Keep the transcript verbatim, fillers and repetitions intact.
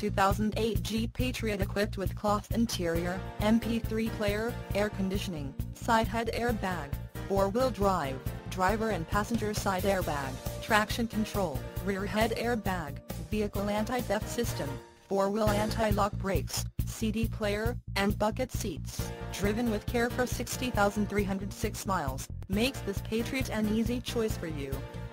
two thousand eight Jeep Patriot equipped with cloth interior, M P three player, air conditioning, side head airbag, four-wheel drive, driver and passenger side airbag, traction control, rear head airbag, vehicle anti-theft system, four-wheel anti-lock brakes, C D player, and bucket seats, driven with care for sixty thousand three hundred six miles, makes this Patriot an easy choice for you.